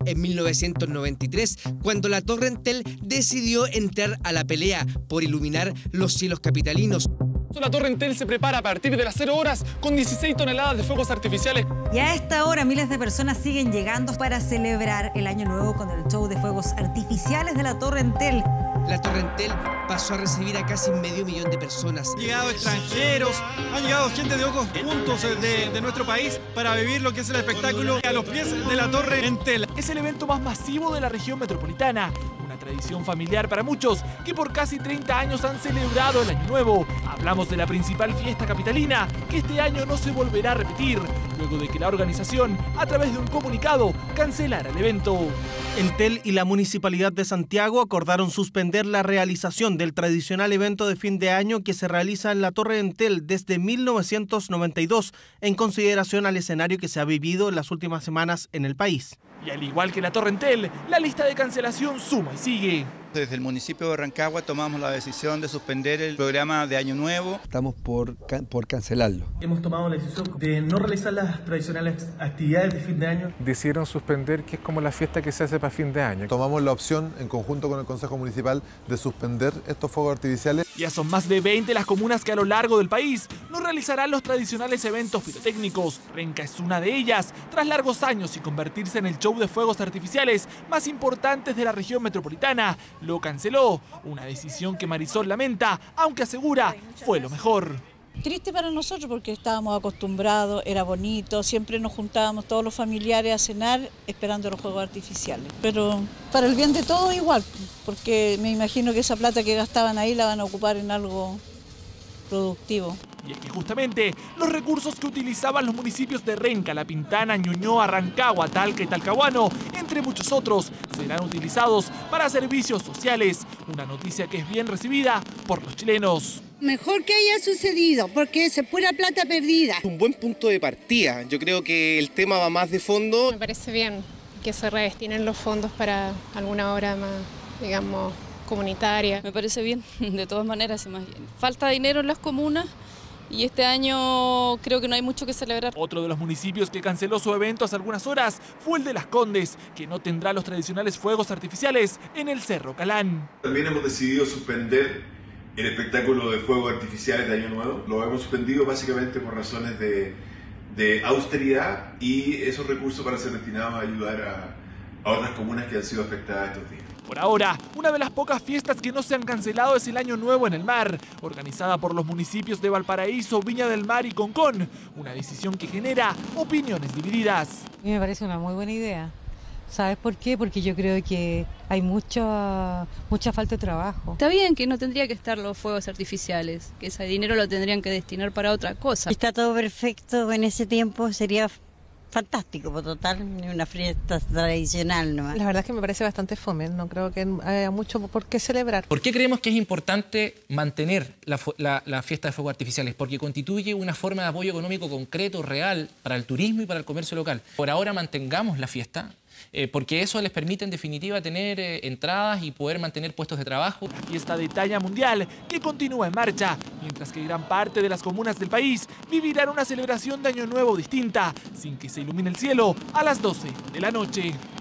en 1993, cuando la Torre Entel decidió entrar a la pelea por iluminar los cielos capitalinos. La Torre Entel se prepara a partir de las 0 horas con 16 toneladas de fuegos artificiales. Y a esta hora miles de personas siguen llegando para celebrar el Año Nuevo con el show de fuegos artificiales de la Torre Entel. La Torre Entel pasó a recibir a casi medio millón de personas. Han llegado extranjeros, han llegado gente de otros puntos de nuestro país para vivir lo que es el espectáculo a los pies de la Torre Entel. Es el evento más masivo de la región metropolitana. Una tradición familiar para muchos que por casi 30 años han celebrado el Año Nuevo. Hablamos de la principal fiesta capitalina, que este año no se volverá a repetir, luego de que la organización, a través de un comunicado, cancelara el evento. Entel y la Municipalidad de Santiago acordaron suspender la realización del tradicional evento de fin de año que se realiza en la Torre Entel desde 1992, en consideración al escenario que se ha vivido en las últimas semanas en el país. Y al igual que la Torre Entel, la lista de cancelación suma y sigue. Desde el municipio de Rancagua tomamos la decisión de suspender el programa de Año Nuevo. Estamos por cancelarlo. Hemos tomado la decisión de no realizar las tradicionales actividades de fin de año. Decidieron suspender, que es como la fiesta que se hace para fin de año. Tomamos la opción, en conjunto con el Consejo Municipal, de suspender estos fuegos artificiales. Ya son más de 20 las comunas que a lo largo del país no realizarán los tradicionales eventos pirotécnicos. Renca es una de ellas, tras largos años y convertirse en el show de fuegos artificiales más importantes de la región metropolitana. Lo canceló, una decisión que Marisol lamenta, aunque asegura fue lo mejor. Triste para nosotros porque estábamos acostumbrados, era bonito, siempre nos juntábamos todos los familiares a cenar esperando los fuegos artificiales. Pero para el bien de todos igual, porque me imagino que esa plata que gastaban ahí la van a ocupar en algo productivo. Y es que justamente los recursos que utilizaban los municipios de Renca, La Pintana, Ñuñoa, Rancagua, Talca y Talcahuano, entre muchos otros, serán utilizados para servicios sociales. Una noticia que es bien recibida por los chilenos. Mejor que haya sucedido, porque es pura plata perdida. Un buen punto de partida. Yo creo que el tema va más de fondo. Me parece bien que se redestinen los fondos para alguna obra más, digamos, comunitaria. Me parece bien, de todas maneras. Falta dinero en las comunas y este año creo que no hay mucho que celebrar. Otro de los municipios que canceló su evento hace algunas horas fue el de Las Condes, que no tendrá los tradicionales fuegos artificiales en el Cerro Calán. También hemos decidido suspender el espectáculo de fuegos artificiales de Año Nuevo. Lo hemos suspendido básicamente por razones de austeridad y esos recursos van a ser destinados a ayudar a otras comunas que han sido afectadas estos días. Por ahora, una de las pocas fiestas que no se han cancelado es el Año Nuevo en el Mar, organizada por los municipios de Valparaíso, Viña del Mar y Concón, una decisión que genera opiniones divididas. A mí me parece una muy buena idea. ¿Sabes por qué? Porque yo creo que hay mucha falta de trabajo. Está bien que no tendría que estar los fuegos artificiales, que ese dinero lo tendrían que destinar para otra cosa. Está todo perfecto en ese tiempo, sería fantástico, por total, una fiesta tradicional nomás. La verdad es que me parece bastante fome, no creo que haya mucho por qué celebrar. ¿Por qué creemos que es importante mantener la fiesta de fuegos artificiales? Porque constituye una forma de apoyo económico concreto, real, para el turismo y para el comercio local. Por ahora mantengamos la fiesta, porque eso les permite en definitiva tener entradas y poder mantener puestos de trabajo. La fiesta de talla mundial que continúa en marcha, mientras que gran parte de las comunas del país vivirán una celebración de Año Nuevo distinta, sin que se ilumine el cielo a las 12 de la noche.